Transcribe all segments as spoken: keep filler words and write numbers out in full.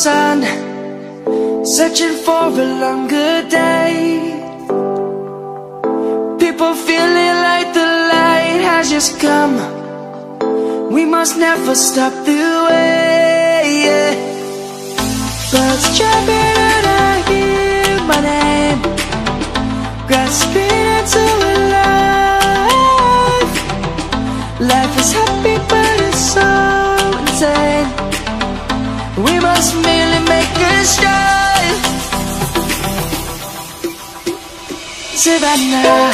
sun, searching for a longer day. People feeling like the light has just come. We must never stop the way, yeah. Birds chirping and I hear my name, grasping into a life. Life is happy but it's so insane. We must merely make a start. Savannah,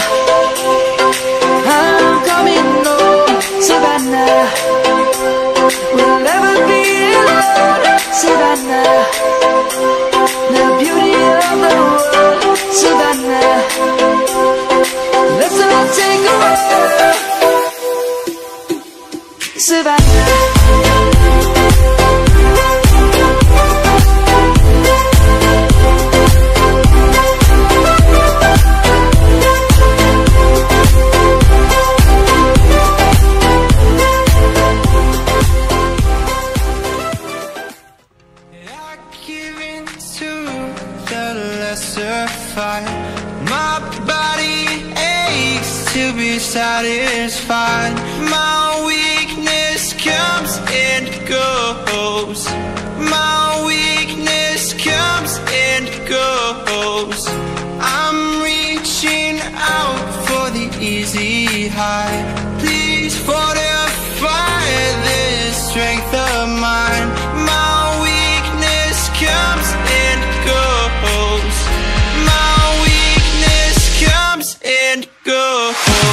I'm coming home. Savannah, we'll never be alone. Savannah, the beauty of the world. Savannah, let's all take a walk. Savannah. My body aches to be satisfied. My weakness comes and goes. My weakness comes and goes. I'm reaching out for the easy high. Please fortify this strength of mine. My weakness comes and goes. And go.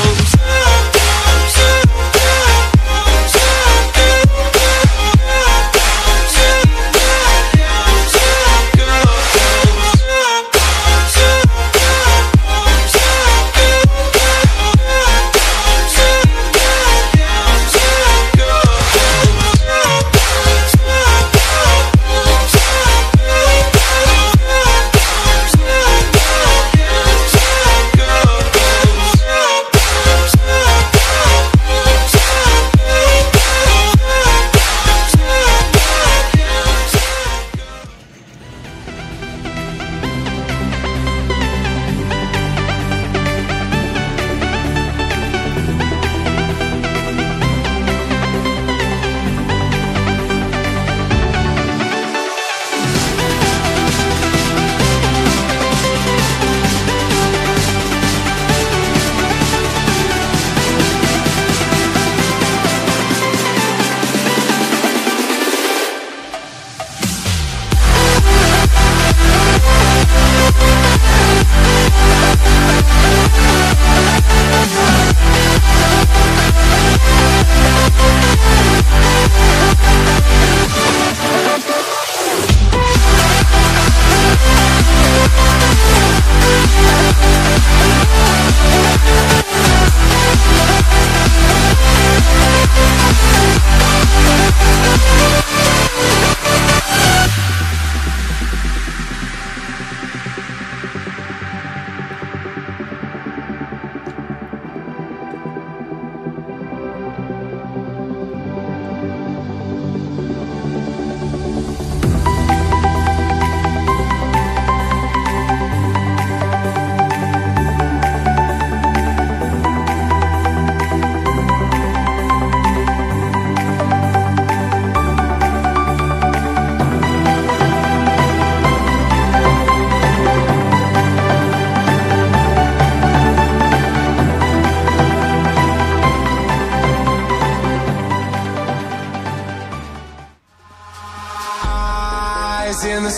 In the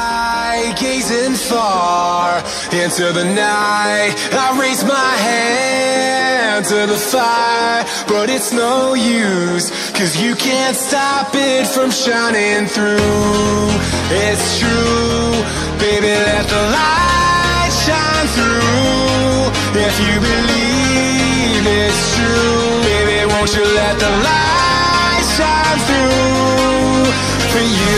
sky, gazing far into the night, I raise my hand to the fire, but it's no use, cause you can't stop it from shining through. It's true, baby, let the light shine through. If you believe it's true, baby, won't you let the light shine through for you?